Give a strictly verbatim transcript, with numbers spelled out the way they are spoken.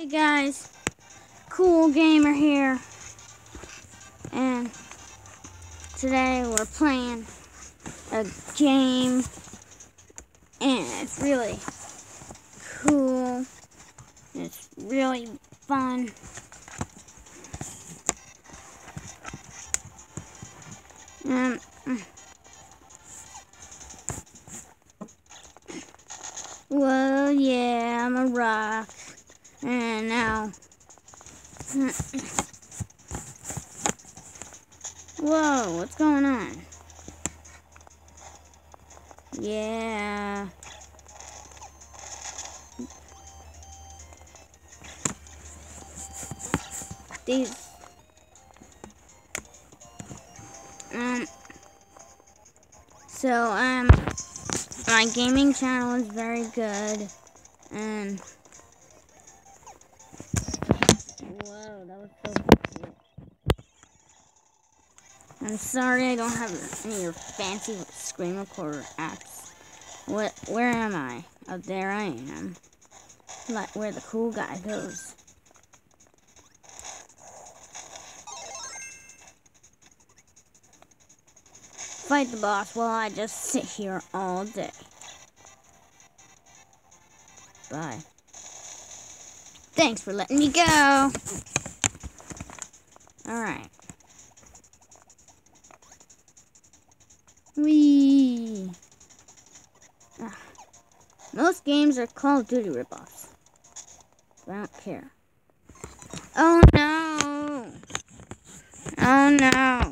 Hey guys, Cool Gamer here, and today we're playing a game, and it's really cool, it's really fun. Um, well, yeah, I'm a rock, and now, whoa, what's going on? Yeah. These, um, so, um, my gaming channel is very good, and, whoa, that was so cool. I'm sorry I don't have any of your fancy screen recorder apps. What, where am I? Oh, there I am. Like, where the cool guy goes. Fight the boss while I just sit here all day. Bye. Thanks for letting me go. Alright. Whee! Ah. Most games are Call of Duty ripoffs. I don't care. Oh no! Oh no!